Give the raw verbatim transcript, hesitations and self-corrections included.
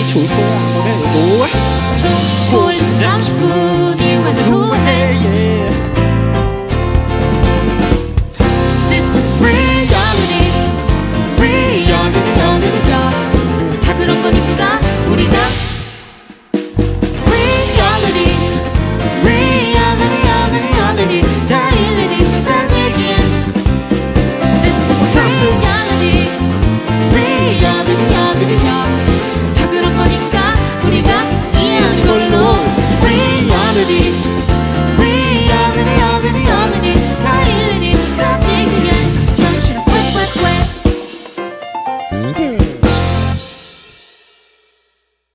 좋을 거야 아무래도. 좋고 삼십 분이 완전 후회. This is reality, reality, reality. 다 그런 거니까 우리가 reality, reality, reality, reality. 다 일일이 다 즐기는 This is reality, reality, reality. 다 그런 거니까 우리가 이해하는 걸로 reality, reality, reality, reality. 다 일일이 다 즐기는 현실은 왜 왜 왜